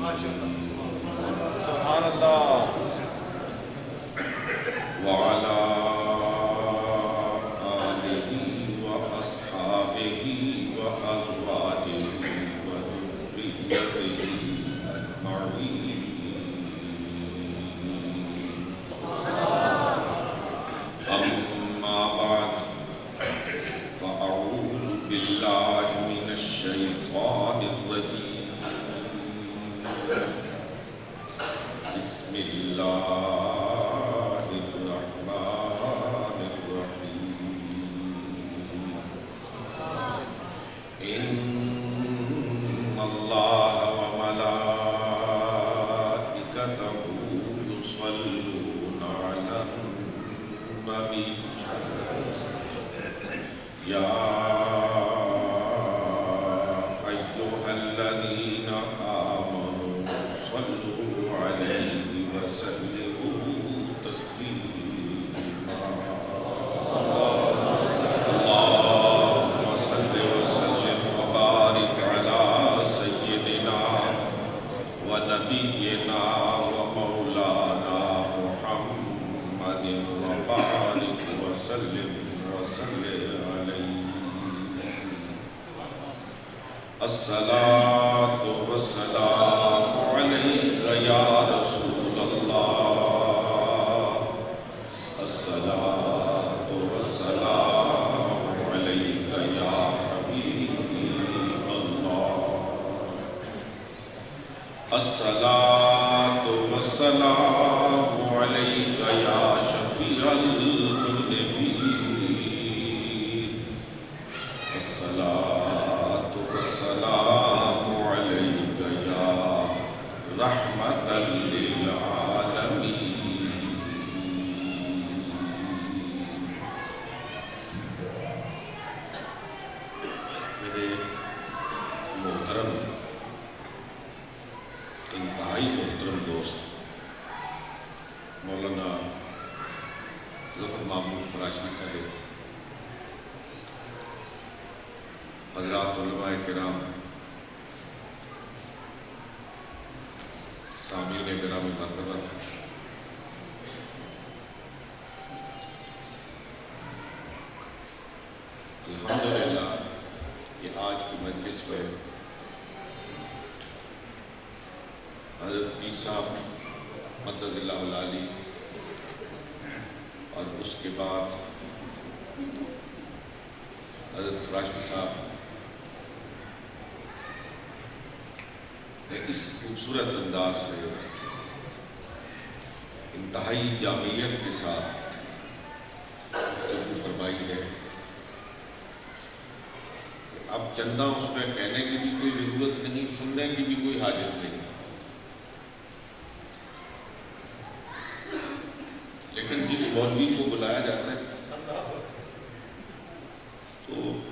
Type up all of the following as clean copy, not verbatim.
سبحان اللہ. وعلى آله وأصحابه وأزواجه وذريته أجمعين. أما بعد فأعوذ بالله من الشيطان الرجيم. بسم الله الرحمن الرحيم. إن الله وملائكته يصلون على النبي يا أيها الذين آمنوا صلوا عليه وسلموا تسليما. اللهم صل وسلم وبارك على سيدنا ونبينا ومولانا محمد وبارك وسلم عليه. الصلاة والسلام عليك يا رسول الله. الصلاة والسلام عليك يا حبيب الله. الصلاة والسلام عليك يا شفيع المذنبين. الصلاة والسلام عليك يا رحمة للعالمين. میرے محترم انتہائی محترم دوست مولانا ظفر محمود فراشی صاحب، حضرات علماء کرام، سامعین گرامی مرتبت، الحمدللہ یہ آج کی مجلس میں حضرت پیر صاحب مدد اللہ العالی اور اس کے بعد حضرت فراشی صاحب نے اس خوبصورت انداز سے انتہائی جامعیت کے ساتھ گفتگو فرمائی ہے. اب چندہ اس میں کہنے کی بھی کوئی ضرورت نہیں، سننے کی بھی کوئی حاجت نہیں، لیکن جس مولوی کو بلایا جاتا ہے تو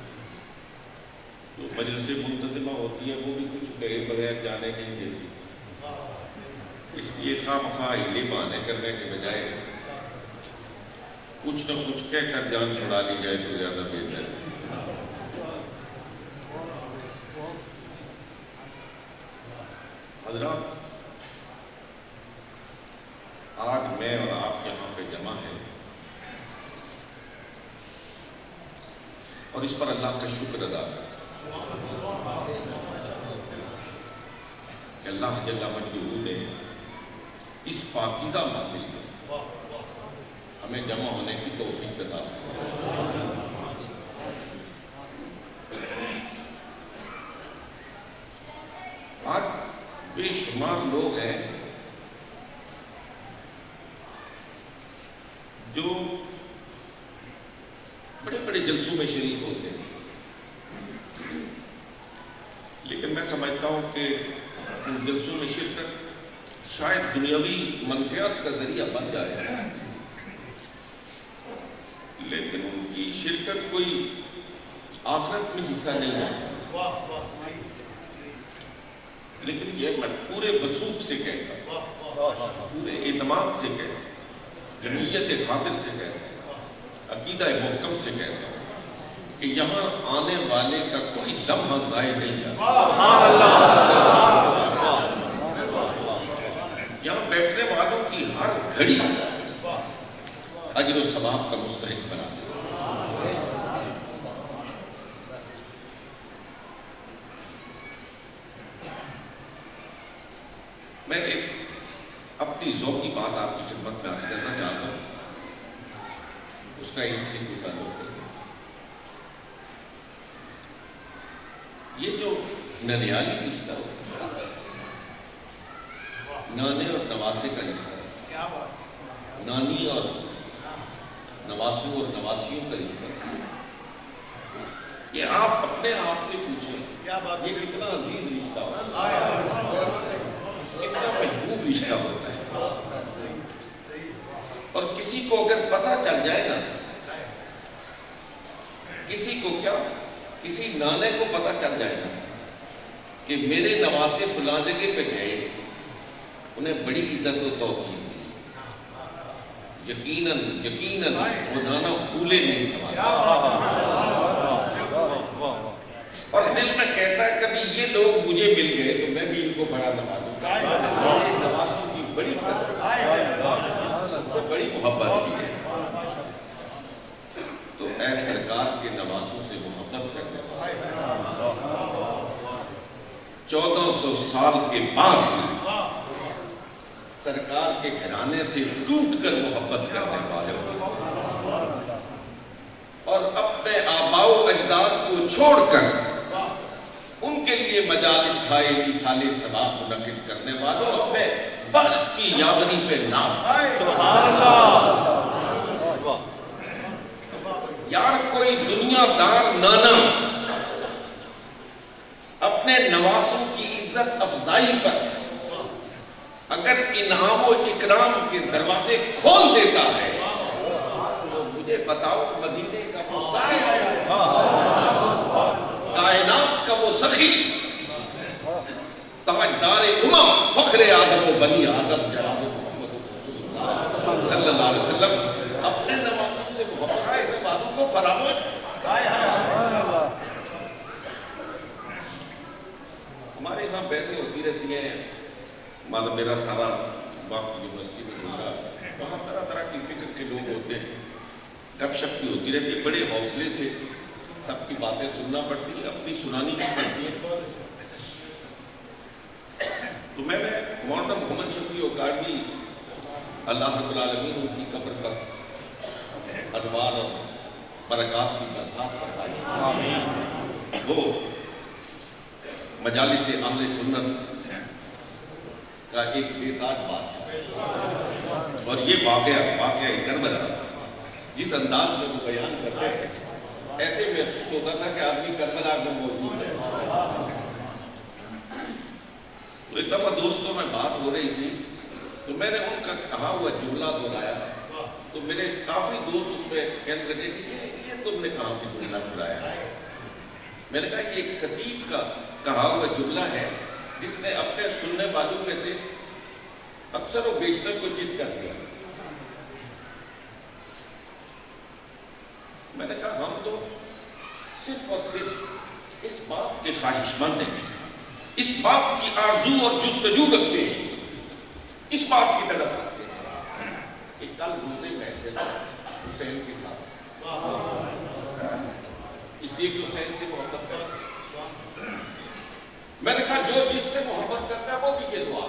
جو مجلس منتظمہ ہوتی ہے وہ بھی کچھ کہے بغیر جانے نہیں دیتی. اس لیے خواہ مخواہ ہیلے بہانے کرنے کے بجائے کچھ نہ کچھ کہہ کر جان چھڑا لی جائے تو زیادہ بہتر ہے. حضرات، آج میں اور آپ یہاں پہ جمع ہیں اور اس پر اللہ کا شکر ادا کریں کہ اللہ جل مجدہ نے اس پاکیزہ محفل میں ہمیں جمع ہونے کی توفیق عطا فرمائے. آج بے شمار لوگ ہیں جو بڑے بڑے جلسوں میں شریک ہوتے ہیں، لیکن میں سمجھتا ہوں کہ ان جلسوں میں شرکت شاید دنیاوی منفعت کا ذریعہ بن جائے، لیکن ان کی شرکت کوئی آخرت میں حصہ نہیں ہے. لیکن یہ میں پورے وثوق سے کہتا ہوں، پورے اعتماد سے کہتا ہوں، جمعیت خاطر سے کہتا ہوں، عقیدہ محکم سے کہتا ہوں کہ یہاں آنے والے کا کوئی لمحہ ضائع نہیں جاتا. اجر و ثواب کا مستحق بنا دے۔ میں ایک اپنی ذوقی بات آپ کی خدمت میں عرض کرنا چاہتا ہوں، اس کا ایک سے کوئی تعلق نہیں۔ یہ جو ننیالی رشتہ ہوتا ہے، نانے اور نواسے کا رشتہ، نانی اور نواسوں اور نواسیوں کا رشتہ، یہ آپ اپنے آپ سے پوچھیں یہ کتنا عزیز رشتہ ہوتا ہے، کتنا محبوب رشتہ ہوتا ہے۔ اور کسی کو اگر پتہ چل جائے نا، کسی کو کیا، کسی نانے کو پتہ چل جائے نا کہ میرے نواسے فلاں جگہ پہ گئے، انہیں بڑی عزت و توقیر دی، یقیناً وہ نانا بھولے نہیں سماتا، اور دل میں کہتا ہے کبھی یہ لوگ مجھے مل گئے تو میں بھی ان کو بڑا نوازوں، میرے نواسوں کی بڑی قدر، بڑی محبت کی ہے۔ تو اے سرکار کے نواسوں سے محبت کرنے والے، 1400 سال کے بعد سرکار کے گھرانے سے ٹوٹ کر محبت کرنے والے، اور اپنے آباء و اجداد کو چھوڑ کر ان کے لیے مجالس ہائے ایصال ثواب منعقد کرنے والوں، اپنے بخت کی یادنی پہ ناز۔ سبحان اللہ۔ یار کوئی دنیا دار نانا اپنے نواسوں کی عزت افزائی پر اگر انعام و اکرام کے دروازے کھول دیتا ہے تو مجھے بتاؤ مدینے کا وہ سخی، کائنات کا وہ سخی، تاجدار امم، فخر آدم و بنی آدم جناب محمد صلی اللہ علیہ وسلم اپنے نواسوں سے محبت کرنے والوں کو فراموش۔ ہمارے ہاں بحثیں ہوتی رہتی ہیں، مانا میرا سارا وقت یونیورسٹی میں گزرا، وہاں طرح طرح کی فکر کے لوگ ہوتے ہیں، گپ شپ بھی ہوتی رہتی ہے، بڑے حوصلے سے سب کی باتیں سننا پڑتی ہے، اپنی سنانی بھی پڑتی ہے۔ تو میں نے مولانا محمد شفیع اکاڑوی اللہ رب العالمین ان کی قبر پر انوار اور برکات کی برسات فرمائی، وہ مجالس اہل سنت کا ایک بے تاج بادشاہ، اور یہ واقعہ کربلا جس انداز میں وہ بیان کرتے تھے ایسے محسوس ہوتا تھا کہ آدمی کربلا میں موجود ہے۔ تو ایک دفعہ دوستوں میں بات ہو رہی تھی تو میں نے ان کا کہا ہوا جملہ دہرایا، تو میرے کافی دوست اس پہ کہنے لگے کہ یہ تم نے کہاں سے جملہ دہرایا ہے؟ میں نے کہا یہ ایک خطیب کا کہا ہوا جملہ ہے جس نے اپنے سننے والوں میں سے اکثر و بیشتر کو جیت کر دیا۔ میں نے کہا ہم تو صرف اور صرف اس بات کے خواہش مند ہیں، اس بات کی آرزو اور جستجو رکھتے ہیں، اس بات کی طرف آتے ہیں کہ کل روزے بیٹھے حسین کے ساتھ، اس لیے کہ حسین سے محبت کرتے ہیں۔ میں نے کہا جو جس سے محبت کرتا ہے وہ بھی یہ دعا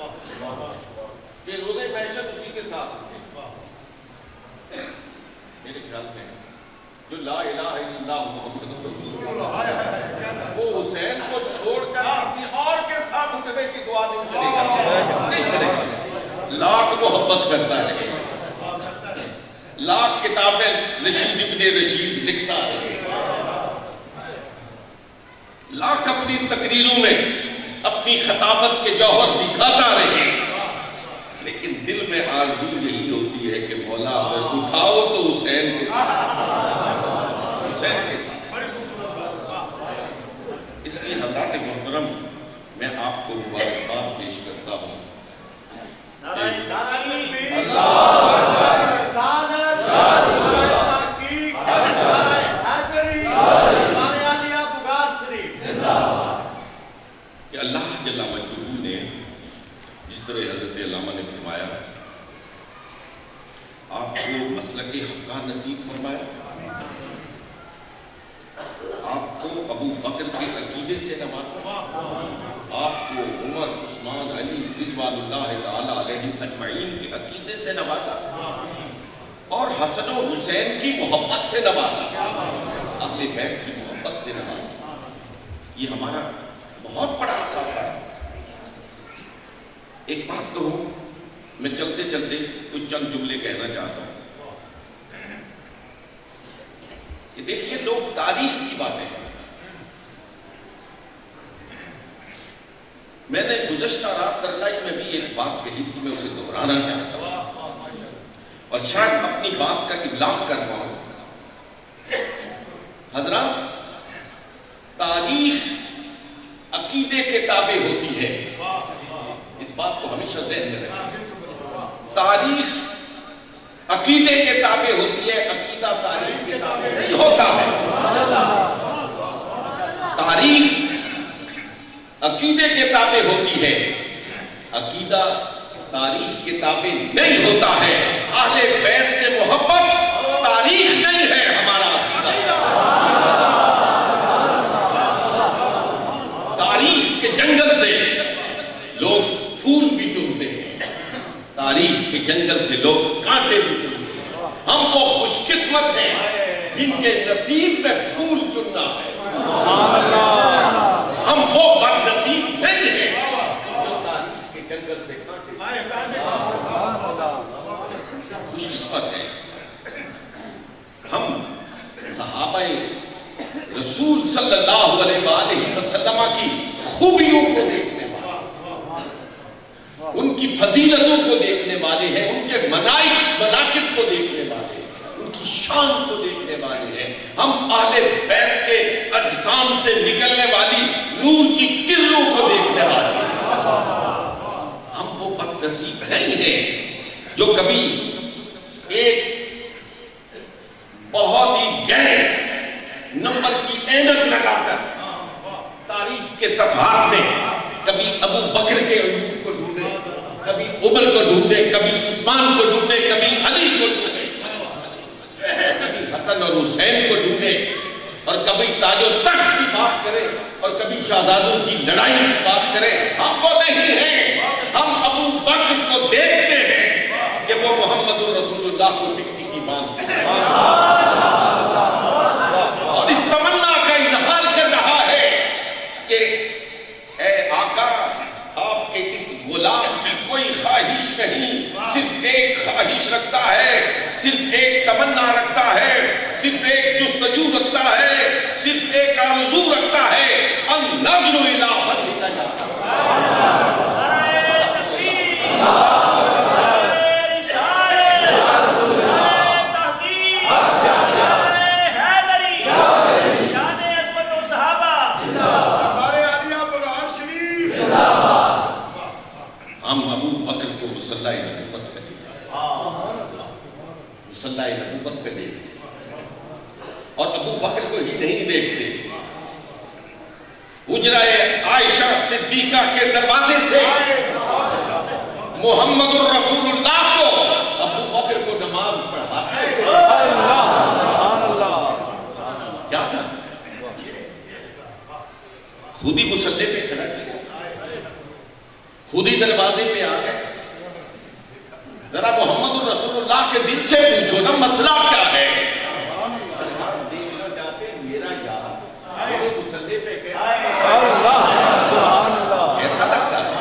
کہ روزے محشر اسی کے ساتھ ہوتے ہیں۔ میرے خیال میں جو لا الہ الا اللہ محمد رسول اللہ، وہ حسین کو چھوڑ کر کسی اور کے ساتھ اٹھنے کی دعا نہیں کرے گا۔ لاکھ محبت کرتا ہے، لاکھ کتابیں رشید ابن رشید لکھتا ہے، لاکھ اپنی تقریروں میں اپنی خطابت کے جوہر دکھاتا رہے، لیکن دل میں آرزو یہی ہوتی ہے کہ مولا اگر اٹھاؤ تو حسین کے ساتھ، حسین کے ساتھ۔ اس لیے حضرات محترم میں آپ کو مبارکباد پیش کرتا ہوں۔ کہ اللہ جل مجدہ نے جس طرح حضرت علامہ نے فرمایا آپ کو مسلک حقہ نصیب فرمایا، آپ کو ابو بکر کے عقیدے سے نوازا، آپ کو عمر، عثمان، علی رضوان اللہ تعالی علیہم اجمعین کے عقیدے سے نوازا، اور حسن و حسین کی محبت سے نوازا، اہل بیت کی محبت سے نوازا۔ یہ ہمارا بہت بڑا اثاثہ ہے۔ ایک بات کہوں، میں چلتے چلتے کچھ چند جملے کہنا چاہتا ہوں کہ دیکھیے، لوگ تاریخ کی باتیں کرتے ہیں۔ میں نے گزشتہ رات کرلائی میں بھی ایک بات کہی تھی، میں اسے دہرانا چاہتا ہوں اور شاید اپنی بات کا ابلاغ کر پاؤں۔ حضرات، تاریخ عقیدے کے تابع ہوتی ہے، اس بات کو ہمیشہ ذہن میں رکھیں۔ تاریخ عقیدے کے تابع ہوتی ہے، عقیدہ تاریخ کے تابع نہیں ہوتا ہے۔ تاریخ عقیدے کے تابع ہوتی ہے، عقیدہ تاریخ کے تابع نہیں ہوتا ہے۔ اہل بیت سے محبت تاریخ نہیں ہے ہمارا عقیدہ۔ تاریخ کے جنگل سے لوگ پھول بھی چنتے ہیں، تاریخ کے جنگل سے لوگ کانٹے بھی چنتے ہیں۔ ہم وہ خوش قسمت ہیں جن کے نصیب میں پھول چننا ہے، ہم وہ بد نصیب نہیں ہیں جو تاریخ کے جنگل سے کانٹے خوش قسمت ہیں۔ ہم صحابہ رسول صلی اللہ علیہ وآلہ وسلم کی خوبیوں کو دیکھنے والے، ان کی فضیلتوں کو دیکھنے والے ہیں، ان کے مناقب کو دیکھنے والے ہیں، ان کی شان کو دیکھنے والے ہیں۔ ہم اہل بیت کے اجسام سے نکلنے والی نور کی کرنوں کو دیکھنے والے ہیں۔ ہم وہ بد نصیب نہیں ہیں جو کبھی ایک بہت ہی گہرے نمبر کی اینک لگا کر تاریخ کے صفحات میں کبھی ابو بکر کے علوم کو ڈھونڈے، کبھی عمر کو ڈھونڈے، کبھی عثمان کو ڈھونڈے، کبھی علی کو ڈھونڈے، کبھی حسن اور حسین کو ڈھونڈے، اور کبھی تاج و تخت کی بات کرے، اور کبھی شہزادوں کی لڑائی کی بات کرے۔ ہم وہ نہیں ہیں، ہم ابو بکر کو دیکھتے ہیں کہ وہ محمد الرسول اللہ کو ٹکٹی کی باندھ اور اس تمنا کا اظہار کر رہا ہے کہ اے آقا، آپ کے اس غلام کی کوئی خواہش نہیں، صرف ایک خواہش رکھتا ہے، صرف ایک تمنا رکھتا ہے، صرف ایک جستجو رکھتا ہے، صرف ایک آرزو رکھتا ہے، النظر الی وجہک یا ہم ابو بکر کو مصلی نبوت پہ دیکھتے ہیں، مصلی نبوت پہ دیکھتے ہیں، اور ابو بکر کو ہی نہیں دیکھتے، حجرہ عائشہ صدیقہ کے دروازے سے محمد الرسول اللہ کو ابو بکر کو نماز پڑھاتے ہیں۔ کیا تھا؟ خود ہی مصلی پہ کھڑا کیا، خود ہی دروازے پہ آ گئے۔ ذرا محمد الرسول اللہ کے دل سے پوچھو نا، مسئلہ کیا ہے؟ دیکھنا چاہتے میرا یار میرے مصلی پہ کیسا لگتا ہے؟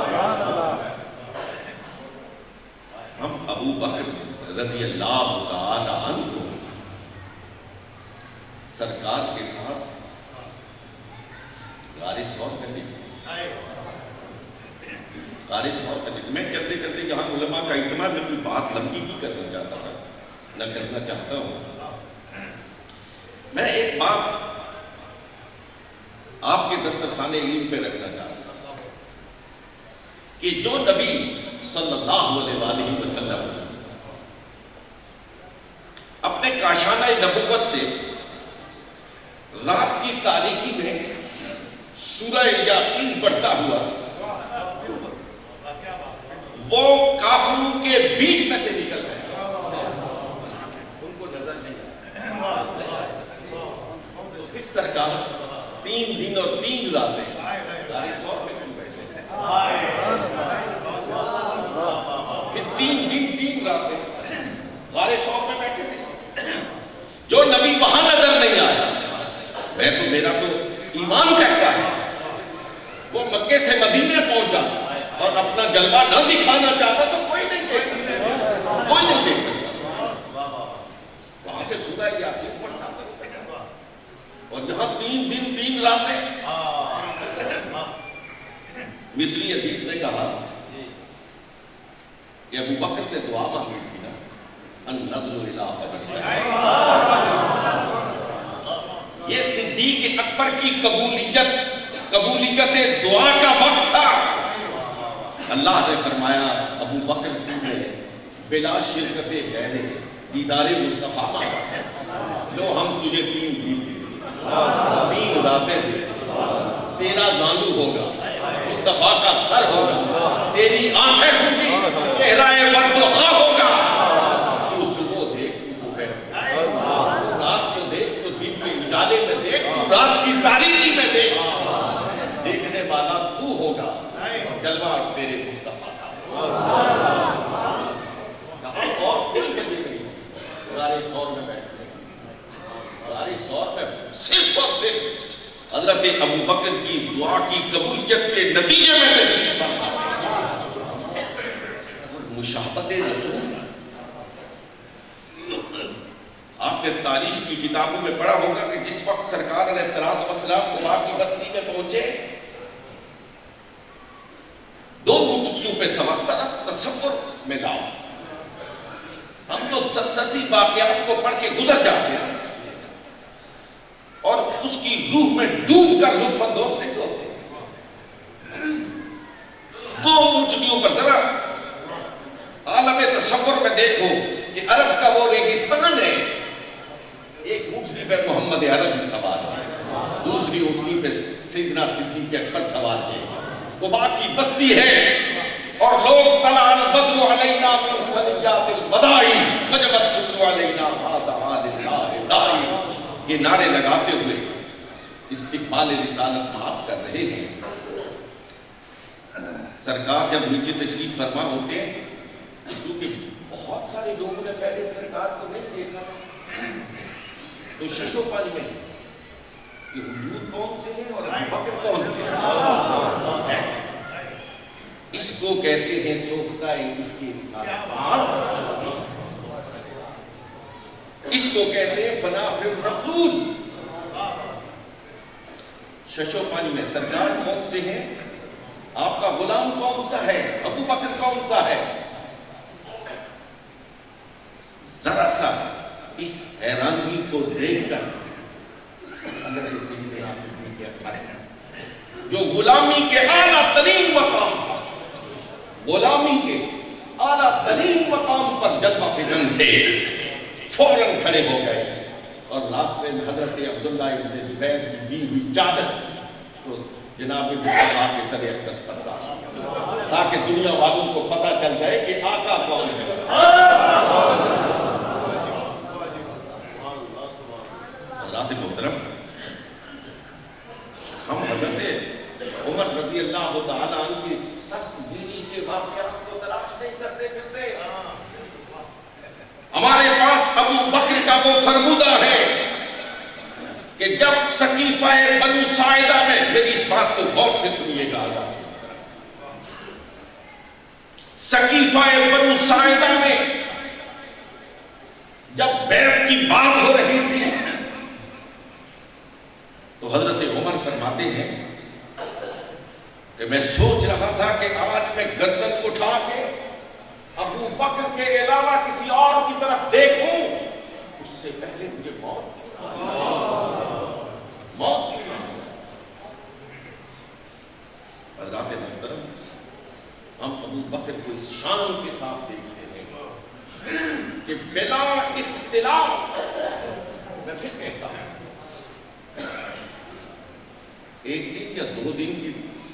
ہم ابو بکر رضی اللہ تعالی عنہ کو سرکار کے ساتھ غار ثور میں دیکھتے میں چلتے چلتے جہاں علماء کا اجتماع، میں کوئی بات لمبی نہیں کرنا چاہتا تھا، نہ کرنا چاہتا ہوں۔ میں ایک بات آپ کے دسترخوان علم پہ رکھنا چاہتا ہوں کہ جو نبی صلی اللہ علیہ وآلہ وسلم اپنے کاشانہ نبوت سے رات کی تاریکی میں سورہ یاسین پڑھتا ہوا وہ کافروں کے بیچ میں سے نکل گیا، سرکار 3 دن اور 3 راتیں غار ثور میں کیوں بیٹھے ہیں؟ کہ 3 دن 3 راتیں غار ثور میں بیٹھے تھے. جو نبی وہاں نظر نہیں آیا، میرا تو ایمان کہتا ہے وہ مکے سے مدینے پہنچ جاتا اور اپنا جلوہ نہ دکھانا چاہتا تو کوئی نہیں دیکھتا، کوئی نہیں دیکھتا. وہاں سے سورہ یاسین پڑھتا اور یہاں 3 دن 3 راتیں. مصری ادیب نے کہا کہ ابو بکر نے دعا مانگی تھی نا، النظر الی وجہ، یہ صدیق اکبر کی قبولیت دعا کا وقت تھا. اللہ نے فرمایا ابو بکر نے بلا شرکت غیر دیدار مصطفیٰ مانگا، لو ہم تجھے 3 دن 3 راتیں دے، تیرا زانو ہوگا، مصطفیٰ کا سر ہوگا، تیری آنکھیں ہوں گی، چہرہ وردوہا ہوگا. تو صبح دیکھ تو دوپہر، رات کو دیکھ تو دن کے اجالے میں دیکھ، تو رات کی تاریکی میں دیکھ، دیکھنے والا تو ہوگا، جلوہ تیرے مصطفیٰ کا. کہاں اور کوئی جگہ نہیں غار ثور میں بیٹھتے. غار ثور میں صرف اور صرف حضرت ابو بکر کی دعا کی قبولیت کے نتیجے میں تشریف فرما اور مشابہت رسول. آپ نے تاریخ کی کتابوں میں پڑھا ہوگا کہ جس وقت سرکار علیہ السلام قباء کی بستی میں پہنچے، 2 مٹکیوں پہ سوار تھا. تصور میں لاؤ، ہم تو سرسری واقعات کو پڑھ کے گزر جاتے ہیں اور اس کی روح میں ڈوب کر لطف اندوز نہیں ہوتے. 2 مٹکیوں پر ذرا عالم تصور میں دیکھو کہ عرب کا وہ ریگستان ہے. ایک اونٹنی پہ محمد عربی سوار ہے، دوسری اونٹنی پہ سیدنا صدیق اکبر سوار ہے. قباء کی بستی ہے اور لوگ طلع البدر علینا من ثنیات الوداع وجب الشکر علینا ما دعا للہ داعی، یہ نعرے لگاتے ہوئے استقبال رسالت معاف کر رہے ہیں. سرکار جب نیچے تشریف فرما ہوتے ہیں، کیونکہ بہت سارے لوگوں نے پہلے سرکار کو نہیں دیکھا تو ششو پالی میں کہ حضور کون سے ہیں اور ابو بکر کون سے ہیں. اس کو کہتے ہیں سوختہ اس کی رسالت، اس کو کہتے ہیں فنا فی الرسول. ششو پانی میں سرکار کون سے ہیں، آپ کا غلام کون سا ہے، ابو بکر کون سا ہے. ذرا سا اس حیرانی کو دیکھ کر حضرت سیدنا صدیق اکبر جو غلامی کے اعلیٰ ترین مقام پر، غلامی کے اعلیٰ ترین مقام پر جلوہ فکن تھے، فوراً کھڑے ہو گئے اور راستے میں حضرت عبداللہ ابن زبیر کی دی ہوئی چادر تو جناب مصطفیٰ کے سر اقدس سردار، تاکہ دنیا والوں کو پتہ چل جائے کہ آقا کون ہے. حضرات محترم، ہم حضرت عمر رضی اللہ تعالیٰ عنہ کی سخت دینی کے واقعات کو تلاش نہیں کرتے پھرتے. ہمارے پاس ابو بکر کا وہ فرمودہ ہے کہ جب سقیفہ بنو ساعدہ میں، میری اس بات کو غور سے سنیے گا، سقیفہ بنو ساعدہ میں جب بیعت کی بات ہو رہی تھی تو حضرت عمر فرماتے ہیں کہ میں سوچ رہا تھا کہ آج میں گردن اٹھا کے ابو بکر کے علاوہ کسی اور کی طرف دیکھوں، اس سے پہلے مجھے موت کی حضرات محترم، ہم ابو بکر کو اس شان کے ساتھ دیکھتے ہیں کہ بلا اختلاف، میں پھر کہتا ہوں، ایک دن یا 2 دن کی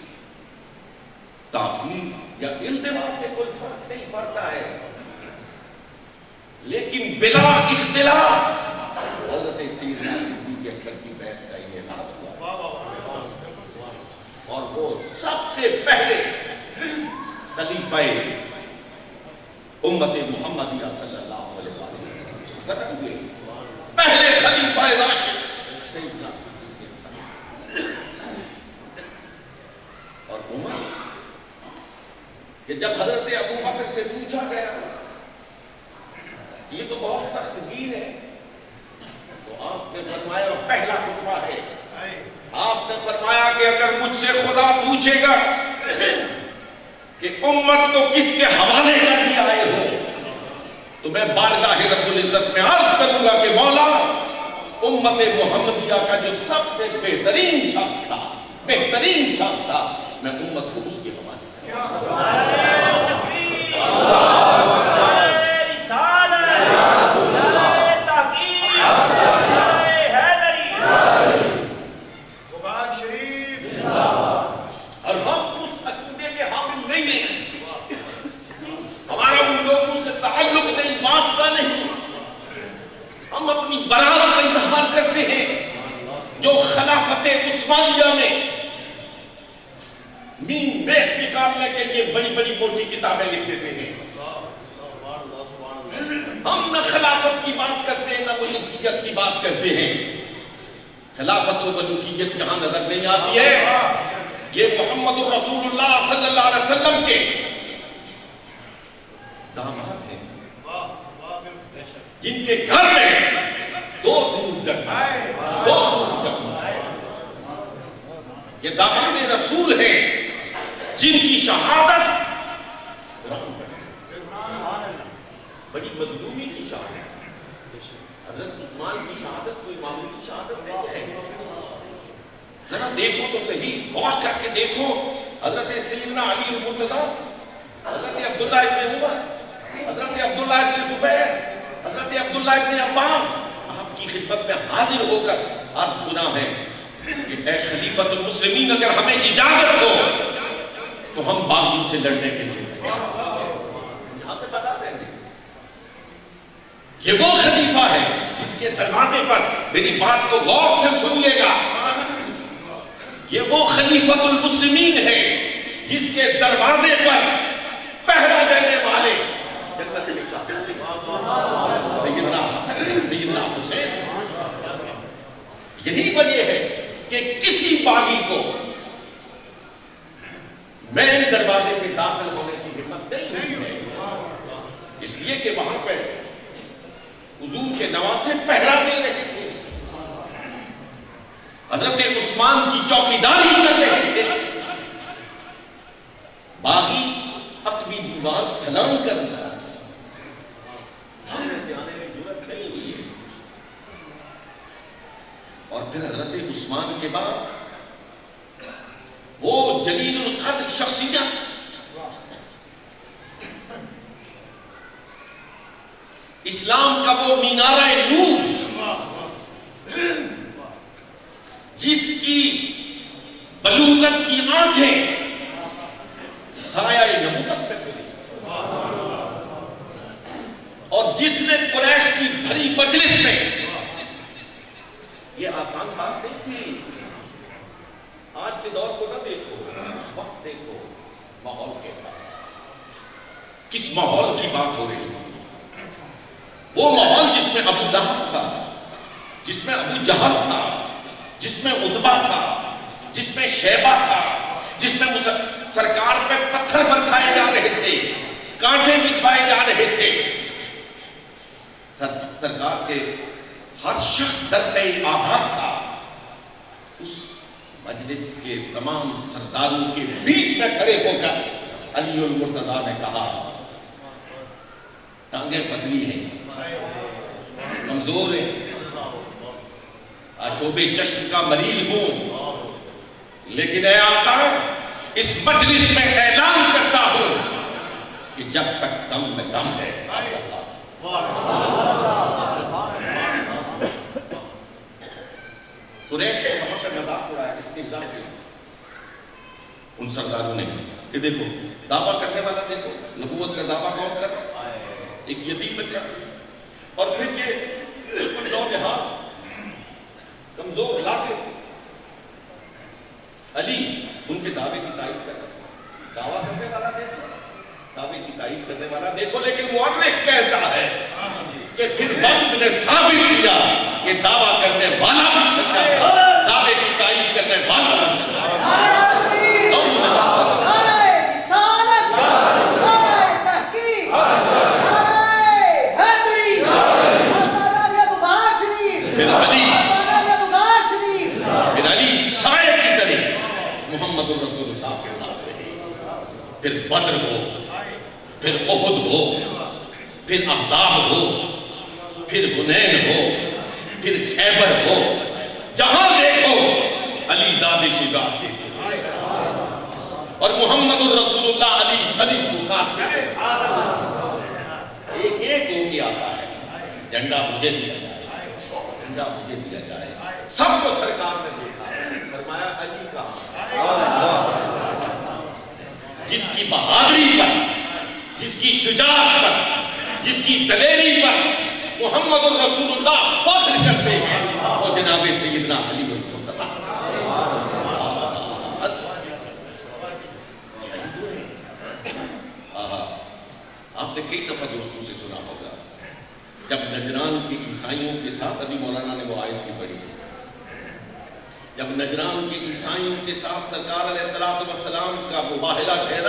تاخیر یا التماس سے کوئی فرق نہیں پڑتا ہے، لیکن بلا اختلاف حضرت سیدنا صدیق اکبر کی بیعت کا سب سے پہلے خلیفہ امت محمدیہ صلی اللہ علیہ وسلم قدم ہوئے، پہلے خلیفہ راشد سیدنا اور عمر، کہ جب حضرت ابو بکر سے پوچھا گیا یہ تو بہت سخت دین ہے، تو آپ نے فرمایا، پہلا خطبہ ہے، آپ نے فرمایا کہ اگر مجھ سے خدا پوچھے گا کہ امت کو کس کے حوالے کر کے آئے ہو، تو میں بارگاہ رب العزت میں عرض کروں گا کہ مولا، امت محمدیہ کا جو سب سے بہترین شخص تھا، بہترین شخص تھا، میں امت کو اس کے حوالے سے ہم اپنی برات کا اظہار کرتے ہیں جو خلافت عثمانیہ میں مین میخ نکالنے کے لیے بڑی بڑی موٹی کتابیں لکھ دیتے ہیں. ہم نہ خلافت کی بات کرتے ہیں نہ ملوکیت کی بات کرتے ہیں. خلافت و ملوکیت یہاں نظر نہیں آتی ہے. یہ محمد رسول اللہ صلی اللہ علیہ وسلم کے داماد ہیں جن کے گھر میں دو دودھ جگہ یہ داماد رسول ہیں جن کی شہادت بڑی مظلومی کی شہادت. حضرت عثمان کی شہادت کوئی معمولی شہادت نہیں ہے. ذرا دیکھو تو صحیح، غور کر کے دیکھو. حضرت سیدنا علی المرتضیٰ، حضرت عبداللہ ابن عمر، حضرت عبداللہ ابن زبیر، حضرت عبداللہ ابن عباس، آپ کی خدمت میں حاضر ہو کر عرض گناہ ہے کہ اے خلیفۃ المسلمین، اگر ہمیں اجازت ہو تو ہم باغیوں سے لڑنے کے لیے یہاں سے بتا دیں گے. یہ وہ خلیفہ ہے جس کے دروازے پر، میری بات کو غور سے سنیے گا، یہ وہ خلیفۃ المسلمین ہے جس کے دروازے پر پہرا دینے والے جنت میں سیدنا حسن، سیدنا حسین. یہی وجہ ہے کہ کسی باغی کو مین دروازے سے داخل ہونے کی ہمت نہیں ہے، اس لیے کہ وہاں پہ حضور کے نواسے پہرا دے رہے تھے، حضرت عثمان کی چوکیداری کر رہے تھے. باغی حتمی دیوار پھلان کر رہا سامنے سے آنے میں جرأت نہیں ہوئی ہے. اور پھر حضرت عثمان کے بعد وہ جلیل القدر شخصیت اسلام کا وہ مینارہ نور جس کی بلوغت کی آنکھیں سایہ نبوت پہ پڑی، اور جس نے قریش کی بھری مجلس میں، یہ آسان بات نہیں تھی. آج کے دور کو نہ دیکھو، اس وقت دیکھو ماحول کیسا، کس ماحول کی بات ہو رہی ہے. وہ ماحول جس میں ابو لہب تھا، جس میں ابو جہل تھا، جس میں عتبہ تھا، جس میں شیبہ تھا، جس میں سرکار پہ پتھر برسائے جا رہے تھے، کانٹے بچھائے جا رہے تھے. سرکار کے ہر شخص در پہ آزاد تھا. اس مجلس کے تمام سرداروں کے بیچ میں کھڑے ہو کر علی المرتضیٰ نے کہا، ٹانگیں پتلی ہیں، کمزور ہیں، آشوب چشم کا مریض ہوں، لیکن اے آقا، اس مجلس میں اعلان کرتا ہوں کہ جب تک دم میں دم ہے قریش نے وہاں پر مذاق اڑایا، استہزاء کیا ان سرداروں نے کہ دیکھو دعویٰ کرنے والا، دیکھو نبوت کا دعویٰ کون کر رہا، ایک یتیم بچہ، اور پھر یہ نوجوان کمزور لاتے. علی ان کے دعوے کی تائید کر رہا ہے. دعویٰ کرنے والا دیکھو, دعوے کی تائید کرنے والا دیکھو, لیکن مورخ کہتا ہے کہ پھر وقت نے ثابت کیا کہ دعویٰ کرنے والا بھی سچا تھا, دعوے کی تائید کرنے والا بھی سچا تھا. پھر علی سائے کی طرح محمد الرسول اللہ کے ساتھ رہے. پھر بدر ہو, پھر احد ہو, پھر احزاب ہو, پھر حنین ہو, پھر خیبر ہو, جہاں دیکھو علی داد شجاعت دیتے ہیں. اور محمد الرسول اللہ علی بخار دیتے ہیں. ایک ایک ہو کے آتا ہے, جھنڈا مجھے دیا جائے, جھنڈا مجھے دیا جائے. سب کو سرکار نے دیکھا, فرمایا علی کہاں, جس کی بہادری پر, جس کی شجاعت پر, جس کی دلیری پر محمد الرسول اللہ فخر کرتے ہیں, وہ جناب سیدنا علی المرتضیٰ. آپ نے کئی دفعہ دوستوں سے سنا ہوگا, جب نجران کے عیسائیوں کے ساتھ, ابھی مولانا نے وہ آیت بھی پڑھی تھی, جب نجران کے عیسائیوں کے ساتھ سرکار علیہ السلام کا مباہلہ ٹھہرا,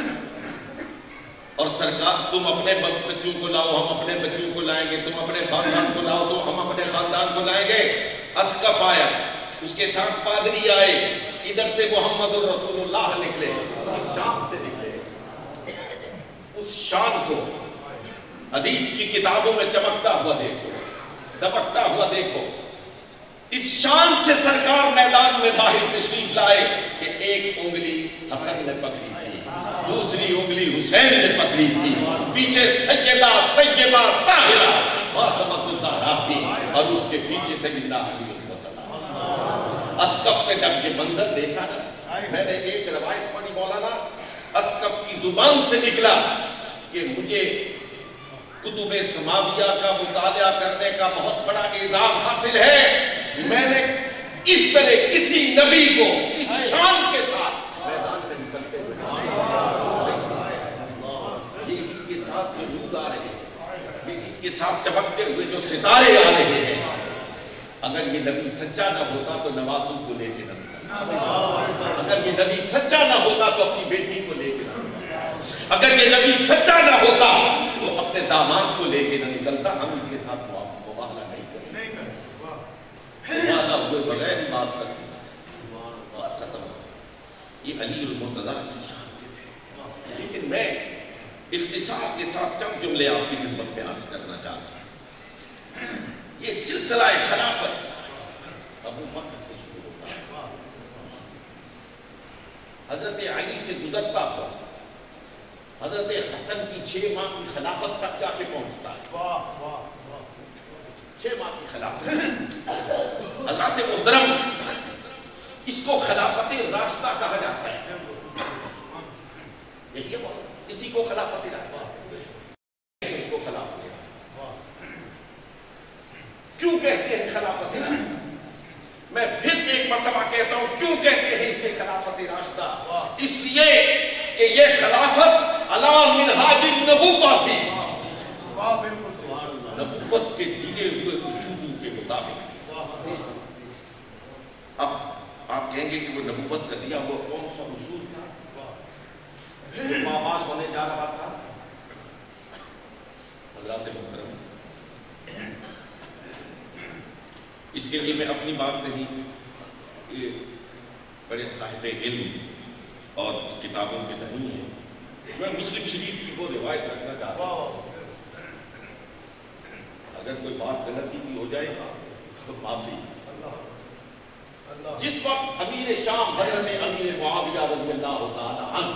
اور سرکار تم اپنے بچوں کو لاؤ, ہم اپنے بچوں کو لائیں گے, تم اپنے خاندان کو لاؤ تو ہم اپنے خاندان کو لائیں گے. اسقف آیا, اس کے ساتھ پادری آئے, ادھر سے محمد الرسول اللہ نکلے, اس شام سے نکلے. اس شان کو حدیث کی کتابوں میں چمکتا ہوا دیکھو, دبکتا ہوا دیکھو. اس شان سے سرکار میدان میں باہر تشریف لائے کہ ایک انگلی حسن نے پکڑی تھی, دوسری انگلی حسین نے پکڑی تھی, پیچھے سیدہ طیبہ طاہرہ فاطمہ الزہرا تھی, اور اس کے پیچھے سیدنا علی المرتضیٰ. اسقف نے جب یہ منظر دیکھا نا, میں نے ایک روایت پڑھی مولانا, اسقف کی زبان سے نکلا کہ مجھے کتب سماویہ کا مطالعہ کرنے کا بہت بڑا اعزاز حاصل ہے. میں نے اس طرح کسی نبی کو اس شان کے ساتھ میدان میں نکلتے ہوئے, یہ اس کے ساتھ جو نور آ رہے ہیں, یہ اس کے ساتھ چمکتے ہوئے جو ستارے آ رہے ہیں, اگر یہ نبی سچا نہ ہوتا تو نوازوں کو لے کے نہ نکلتا, اگر یہ نبی سچا نہ ہوتا تو اپنی بیٹی کو لے کے نہ نکلتا, اگر یہ نبی سچا نہ ہوتا تو اپنے داماد کو لے کے نہ نکلتا. ہم اس کے ساتھ مباہلہ نہیں کریں, مباہلہ ہوئے بغیر بات کریں, بات ختم. یہ علی المرتضیٰ اس شان کے تھے. لیکن میں اختصار کے ساتھ چند جملے آپ کی خدمت میں عرض کرنا چاہتا ہوں. یہ سلسلہ خلافت ابو بکر سے شروع ہوتا ہے, حضرت علی سے گزرتا ہوا حضرت حسن کی 6 ماہ کی خلافت تک جا کے پہنچتا ہے. 6 ماہ کی خلافت. حضرت محترم, اس کو خلافت راشدہ کہا جاتا ہے. یہی ہے, اسی کو خلافت راشدہ, اس کو خلافت. کیوں کہتے ہیں خلافت راشدہ؟ میں پھر ایک مرتبہ کہتا ہوں کیوں کہتے ہیں اسے خلافت راشدہ. اس لیے کہ یہ خلافت علی منہاج النبوہ تھی, نبوت کے دیے ہوئے اصولوں کے مطابق تھی. اب آپ کہیں گے کہ وہ نبوت کا دیا ہوا کون سا اصول تھا جو مابعد ہونے جا رہا تھا؟ حضرات محترم, اس کے لیے میں اپنی بات نہیں, یہ بڑے صاحب علم اور کتابوں کے نہیں ہیں, میں مسلم شریف کی وہ روایت رکھنا چاہتا ہوں. اگر کوئی بات غلطی بھی ہو جائے تو معافی. جس وقت امیر شام حضرت امیر معاویہ رضی اللہ تعالی عنہ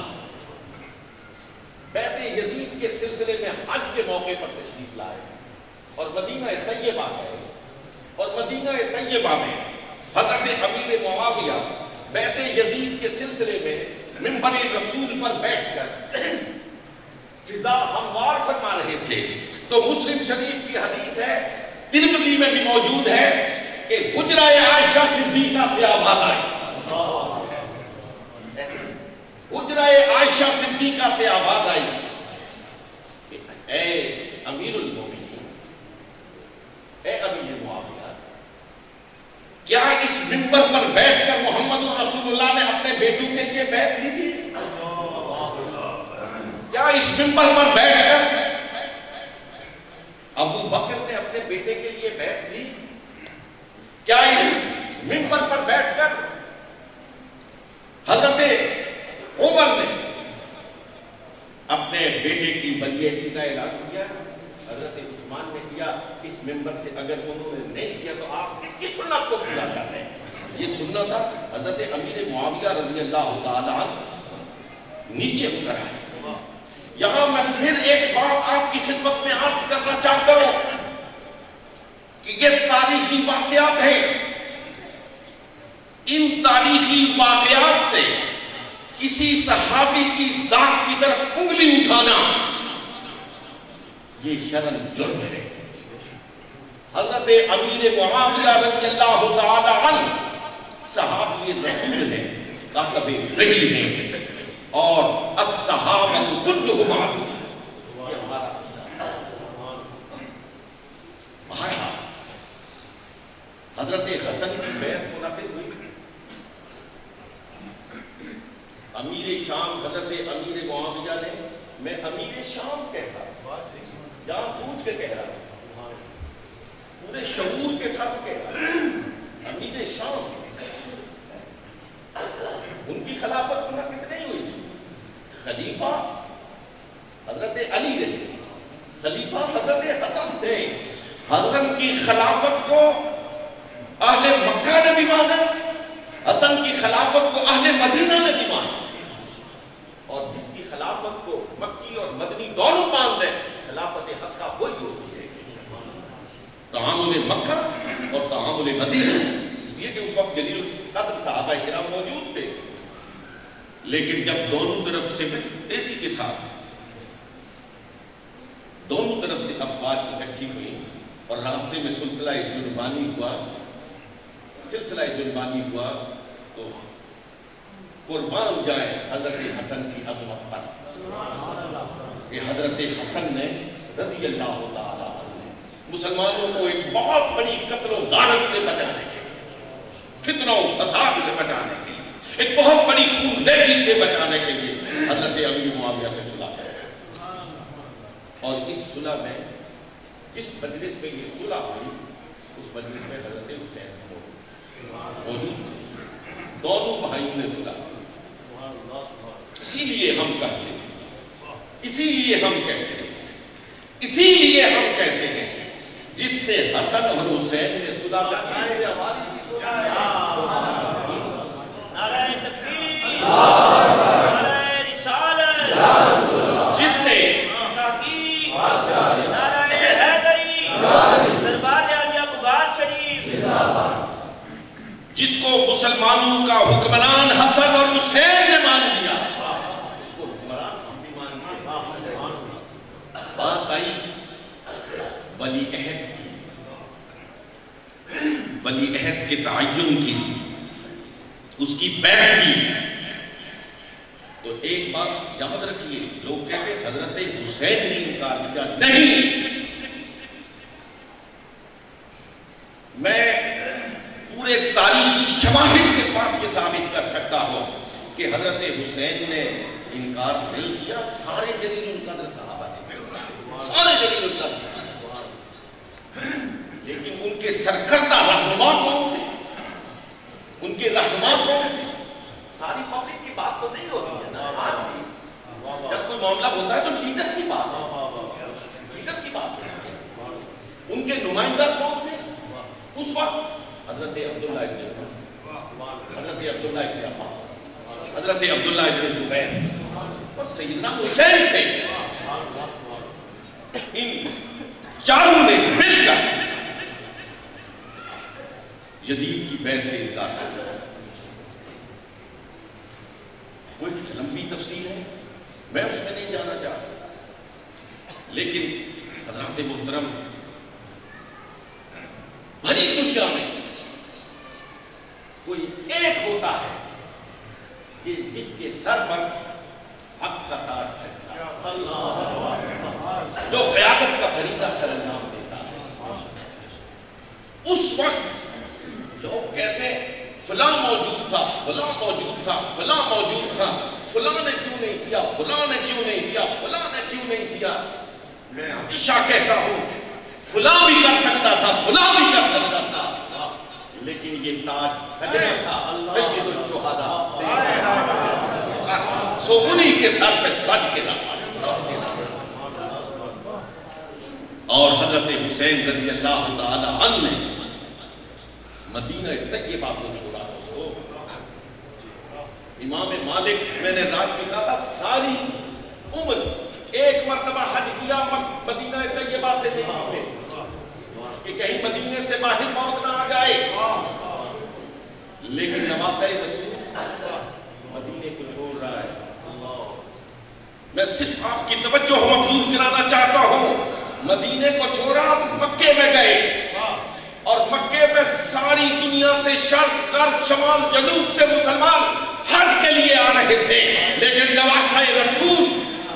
بیعت یزید کے سلسلے میں حج کے موقع پر تشریف لائے اور مدینہ طیبہ گئے, اور مدینہ طیبہ میں حضرت امیر معاویہ بیعت یزید کے سلسلے میں منبر رسول پر بیٹھ کر فضا ہموار فرما رہے تھے. تو مسلم شریف کی حدیث ہے, ترمذی میں بھی موجود ہے کہ حجرہ عائشہ صدیقہ سے آواز آئی, عائشہ صدیقہ سے آواز آئی کہ اے امیر المومنین، اے امیر معاویہ، کیا اس منبر پر بیٹھ کر محمد رسول اللہ نے اپنے بیٹوں کے لیے بیعت لی تھی؟ کیا اس منبر پر بیٹھ کر ابو بکر نے اپنے بیٹے کے لیے بیعت لی؟ کیا اس منبر پر بیٹھ کر حضرت عمر نے اپنے بیٹے کی ولیعہدی کا اعلان کیا؟ حضرت عثمان نے کیا؟ اس منبر سے اگر انہوں نے نہیں کیا تو آپ کس کی سنت کو پورا کر رہے ہیں؟ یہ سنت تھا حضرت امیر معاویہ رضی اللہ تعالی عنہ نیچے اتر آئے۔ یہاں میں پھر ایک بات آپ کی خدمت میں عرض کرنا چاہتا ہوں کہ یہ تاریخی واقعات ہیں، ان تاریخی واقعات سے کسی صحابی کی ذات کی طرف انگلی اٹھانا یہ شرعاً جرم ہے۔ حضرت امیر معاویہ رضی اللہ تعالی عنہ صحابی رسول ہیں، کاتب وحی ہیں، اور الصحابۃ کلھم عدول، یہ ہمارا بہرحال حضرت حسن کی بیعت منعقد ہوئی۔ امیر شام حضرت امیر معاویہ نے، میں امیر شام کہہ رہا ہوں، جہاں پوچھ کے کہہ رہا ہوں، پورے شعور کے ساتھ کہہ رہا ہوں، امیر شام، ان کی خلافت منعقد نہیں ہوئی تھی۔ خلیفہ حضرت علی رہے، خلیفہ حضرت حسن تھے۔ حسن کی خلافت کو اہل مکہ نے بھی مانا، حسن کی خلافت کو اہل مدینہ نے بھی مانا، اور جس کی خلافت کو مکی اور مدنی دونوں مان رہے، خلافت حق کا وہی ہوتی ہے۔ تعامل مکہ اور تعامل مدینہ، اس لیے کہ اس وقت جلیل القدر صحابہ کرام موجود تھے، لیکن جب دونوں طرف سے تیزی کے ساتھ دونوں طرف سے افواج اکٹھی ہوئی اور راستے میں سلسلہ جنبانی ہوا تو قربان جائے حضرت حسن کی عظمت پر کہ حضرت حسن نے رضی اللہ تعالی عنہ مسلمانوں کو ایک بہت بڑی قتل و غارت سے بچانے کے لیے، فتنوں و فساد سے بچانے کے لیے، ایک بہت بڑی خون ریزی سے بچانے کے لیے حضرت امیر معاویہ سے صلح کر، اور اس صلح میں جس مجلس میں یہ صلح ہوئی اس مجلس میں حضرت حسین موجود تھے، دونوں بھائیوں نے صلح کی۔ اسی لیے ہم کہتے ہیں، اسی لیے ہم کہتے ہیں جس سے حسن اور حسین نے صلح کی ہے ہماری جس سے جس کو مسلمانوں کا حکمران حسن اور حسین نے مان لیا، اس کو حکمران ہم بھی مان لیا۔ بات آئی ولی عہد کی، ولی عہد کے تعین کی، اس کی بیعت کی، تو ایک بات یاد رکھیے، لوگ کہتے ہیں حضرت حسین نے انکار کیا، نہیں، میں پورے تاریخی شواہد کے ساتھ یہ ثابت کر سکتا ہوں کہ حضرت حسین نے انکار نہیں کیا، سارے جلیل القدر صحابہ نے، سارے جلیل القدر، لیکن ان کے سرکردہ رہنما کون تھے، ان کے رہنما کون تھے؟ ساری پبلک کی بات تو نہیں ہوتی ہے نا، جب کوئی معاملہ ہوتا ہے تو لیڈر کی بات ہے، لیڈر کی بات ہے۔ ان کے نمائندہ کون تھے اس وقت؟ حضرت عبداللہ ابن عمر، حضرت عبداللہ ابن عباس، حضرت عبداللہ ابن زبیر اور سیدنا حسین تھے۔ ان چاروں نے مل کر یزید کی بیعت سے انکار کیا۔ کوئی لمبی تفصیل ہے، میں اس میں نہیں جانا چاہتا، لیکن حضرات محترم، بھری دنیا میں کوئی ایک ہوتا ہے کہ جس کے سر پر حق کا تاج سجدہ، جو قیادت کا فریضہ سر انجام دیتا ہے۔ اس وقت لوگ کہتے ہیں فلاں موجود تھا، فلاں موجود تھا، فلاں موجود تھا، فلاں نے کیوں نہیں کیا، فلاں نے کیوں نہیں کیا، فلاں نے کیوں نہیں کیا۔ میں ہمیشہ کہتا ہوں فلاں بھی کر سکتا تھا، فلاں بھی کر سکتا تھا، لیکن یہ تاج سجدہ تھا سید الشہداء، سو انہی کے سر پہ سج کے رہا۔ اور حضرت حسین رضی اللہ تعالی عنہ نے مدینہ طیبہ کو چھوڑا۔ امام مالک، میں نے رات میں کہا تھا، ساری عمر ایک مرتبہ حج کیا، مدینہ طیبہ سے نہیں نکلے کہ کہیں مدینے سے باہر موت نہ آ جائے، لیکن نواسہ رسول مدینے کو چھوڑ رہا ہے۔ میں صرف آپ کی توجہ مبذول کرانا چاہتا ہوں، مدینے کو چھوڑا، مکے میں گئے، اور مکے میں ساری دنیا سے شرق غرب شمال جنوب سے مسلمان حج کے لیے آ رہے تھے، لیکن نواسہ رسول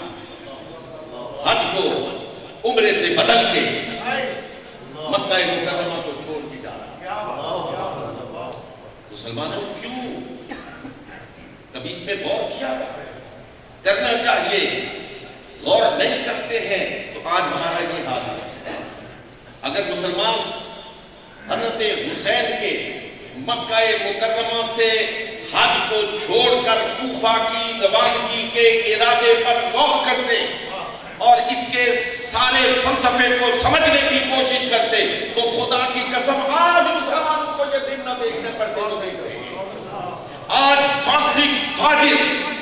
حج کو عمرے سے بدل کے مکہ مکرمہ کو چھوڑ کے جا رہا۔ مسلمانوں کیوں کبھی اس میں غور کیا؟ کرنا چاہیے، غور نہیں کرتے ہیں تو آج ہمارا یہ حال ہے۔ اگر مسلمان حضرت حسین کے مکہ مکرمہ سے حج کو چھوڑ کر کوفہ کی روانگی کے ارادے پر غور کرتے اور اس کے سارے فلسفے کو سمجھنے کی کوشش کرتے تو خدا کی قسم آج مسلمانوں کو یہ دن نہ دیکھنے پڑتے تو دیکھ رہے ہیں۔ آج فاسق، فاجر،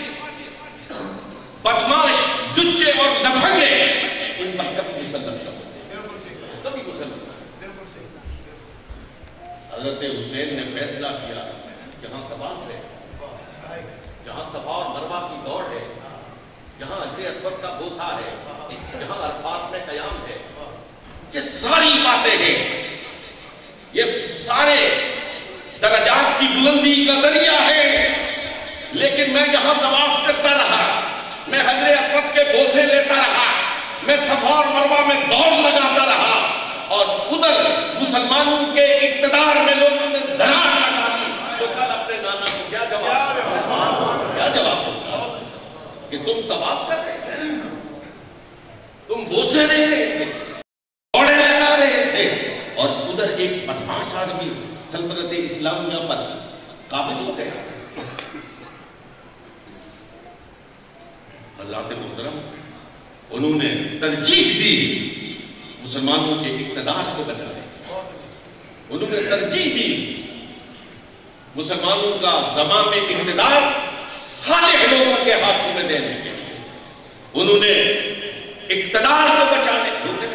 بدماش، لچے اور نفنگے ان پر کبھی مسلط نہ ہوتے، کبھی مسلط نہ ہوتے۔ حضرت حسین نے فیصلہ کیا جہاں طواف ہے، جہاں صفا اور مروہ کی دوڑ ہے، جہاں حجر اسود کا بوسہ ہے، جہاں عرفات میں قیام ہے، یہ ساری باتیں ہیں، یہ سارے درجات کی بلندی کا ذریعہ ہے، لیکن میں یہاں طواف کرتا رہا، میں حجر اسود کے بوسے لیتا رہا، میں صفا اور مروہ میں دوڑ لگاتا رہا، اور ادھر مسلمانوں کے اقتدار میں لوگوں نے دھڑام لگا دی، تو کل اپنے نانا کو کیا جواب ہوگا کہ تم طواف کر رہے تھے، تم بوسے دے رہے تھے، دوڑے لگا رہے تھے، اور ادھر ایک بدماش آدمی سلطنت اسلامیہ پر قابض ہو گیا۔ حضرات محترم، انہوں نے ترجیح دی مسلمانوں کے اقتدار کو بچانے کی، انہوں نے ترجیح دی مسلمانوں کا زمام اقتدار صالح لوگوں کے ہاتھوں میں دینے کے لیے، انہوں نے اقتدار کو بچانے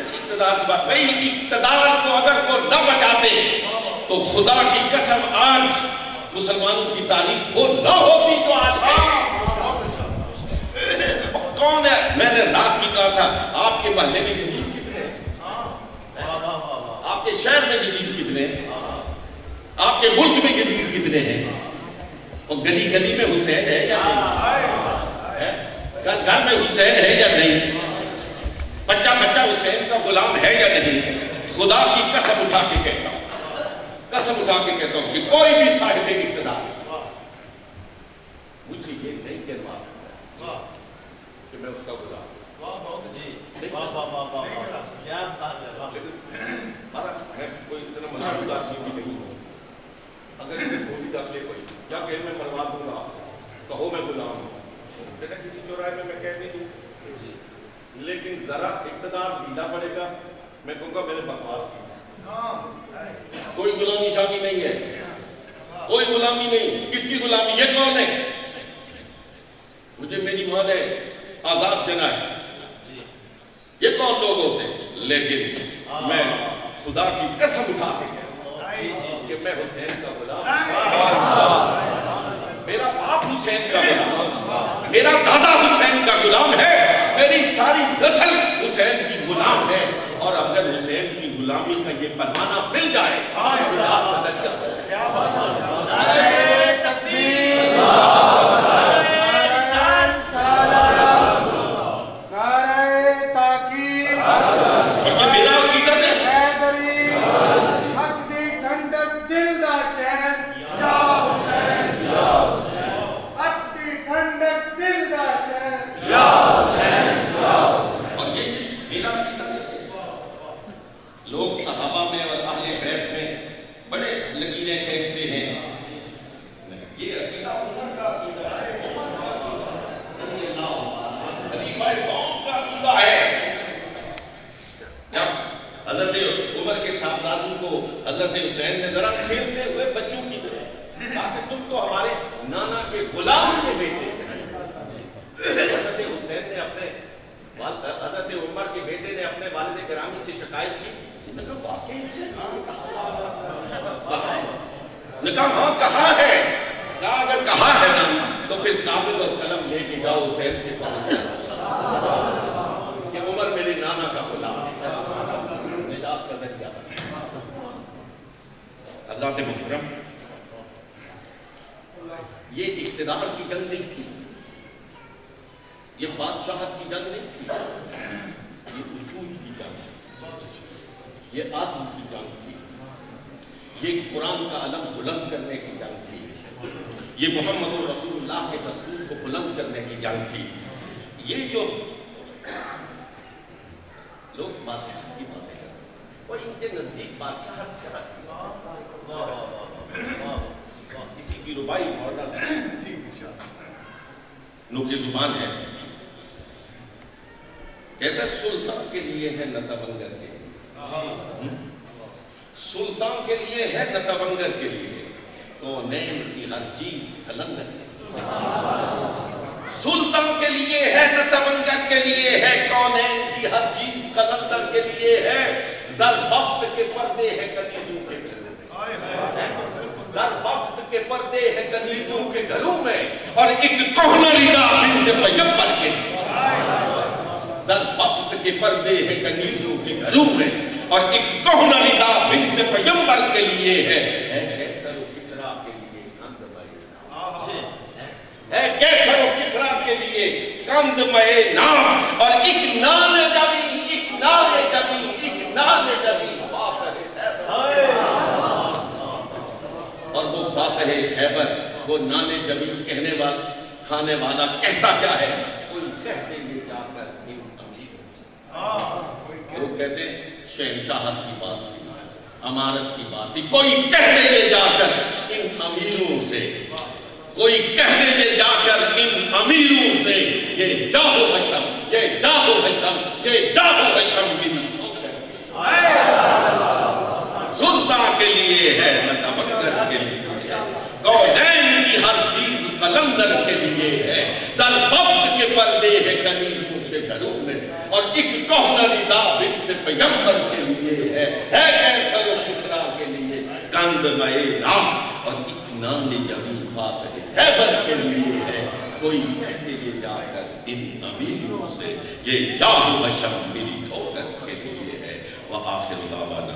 اقتدار کو اگر وہ نہ بچاتے تو خدا کی قسم آج مسلمانوں کی تاریخ وہ نہ ہوتی جو آج ہے۔ کون ہے؟ میں نے رات بھی کہا تھا، آپ کے محلے میں جدید کتنے ہیں؟ آپ کے شہر میں جدید کتنے ہیں؟ آپ کے ملک میں جدید کتنے ہیں؟ اور گلی گلی میں حسین ہے یا نہیں؟ گھر میں حسین ہے یا نہیں؟ بچہ بچہ حسین کا غلام ہے یا نہیں؟ خدا کی قسم اٹھا کے کہتا ہوں، قسم اٹھا کے کہتا ہوں کہ کوئی بھی صاحب اقتدار مجھے یہ نہیں کہوا سکتا کہ میں اس کا غلام میں کوئی اتنا مشہور آدمی بھی نہیں ہوں، اگر اسے گولی رکھ لے کوئی یا کہ میں مروا دوں گا کہو میں غلام ہوں، بیٹا کسی چوراہے میں کہہ نہیں دوں، لیکن ذرا اقتدار ڈھیلا پڑے گا میں کہوں گا میں نے بکواس کی۔ کوئی غلامی شامی نہیں ہے، کوئی غلامی نہیں۔ کس کی غلامی؟ یہ کون ہے؟ مجھے میری ماں نے آزاد جنا ہے، یہ کون لوگ ہوتے ہیں؟ لیکن میں خدا کی قسم اٹھا کے کہ میں حسین کا غلام، میرا باپ حسین کا غلام، میرا دادا حسین کا غلام ہے، میری ساری نسل حسین کی غلام ہے، اور اگر حسین کی غلامی کا یہ پروانہ مل جائے تکبیر حضرت حسین نے ذرا کھیلتے ہوئے بچوں کی طرح کہا کہ تم تو ہمارے نانا کے غلام کے بیٹے ہیں۔ حضرت حسین نے اپنے حضرت عمر کے بیٹے نے اپنے والد گرامی سے شکایت کی، انہوں نے کہا واقعی حسین کہا ہے؟ نے کہا ہاں کہا ہے۔ کہا اگر کہا ہے نا تو پھر کاغذ اور قلم لے کے جاؤ حسین سے کہو کہ عمر میرے نانا کا غلام ہے، نجات کا ذریعہ بنا۔ حضرات محترم، یہ اقتدار کی جنگ نہیں تھی، یہ بادشاہت کی جنگ نہیں تھی، یہ اصول کی جنگ تھی، یہ عزم کی جنگ تھی، یہ قرآن کا علم بلند کرنے کی جنگ تھی، یہ محمد رسول اللہ کے دستور کو بلند کرنے کی جنگ تھی۔ یہ جو لوگ بادشاہت کی باتیں کرتے ہیں، وہ ان کے نزدیک بادشاہت کیا تھی؟ کسی کی ربائی نوکے زبان ہے، کہتا ہے سلطان کے لیے ہے نہ تبنگر کے لیے، سلطان کے لیے ہے نہ تبنگر کے لیے، کونین کی ہر چیز قلندر کے لیے۔ سلطان کے لیے ہے نہ تبنگر کے لیے ہے، کونین کی ہر چیز قلندر کے لیے ہے، زربفت کے پردے ہیں کنیزوں کے زربفت کے پردے ہیں کنیزوں کے گھروں میں، اور ایک کہنہ ردا بنت پیغمبر کے لیے۔ زربفت کے پردے ہیں کنیزوں کے گھروں میں، اور ایک کہنہ ردا بنت پیغمبر کے لیے ہے۔ کیسر و کسرا کے لیے کند مئے، کیسر و کسرا کے لیے کند مئے نام، اور ایک نان جبی، ایک نان جبی، ایک نان جبی فاتح خیبر، اور وہ فاتح خیبر، وہ نان جبی کہنے والا، کھانے والا کہتا کیا ہے؟ کوئی کہہ دیں گے جا کر ان امیروں سے، وہ کہتے ہیں شہنشاہت کی بات تھی، امارت کی بات تھی، کوئی کہہ دیں گے جا کر ان امیروں سے، کوئی کہہ دیں گے جا کر ان امیروں سے، یہ جاہو حشم، یہ جاہو حشم، یہ جاہو حشم کی سلطان کے لیے ہے نہ تبنگر کے لیے، کونین کی ہر چیز قلندر کے لیے ہے، زربفت کے پردے ہیں کنیزوں کے گھروں میں، اور ایک کہنہ ردا بنت پیغمبر کے لیے ہے کیسر و کسرا کے لیے کند مئے نام، اور ایک نان جبی فاتح خیبر کے لیے ہے، کوئی کہتے یہ جا کر ان امیروں سے، یہ جاہو حشم میری ٹھوکر کے لیے ہے۔ وآخر دعوانا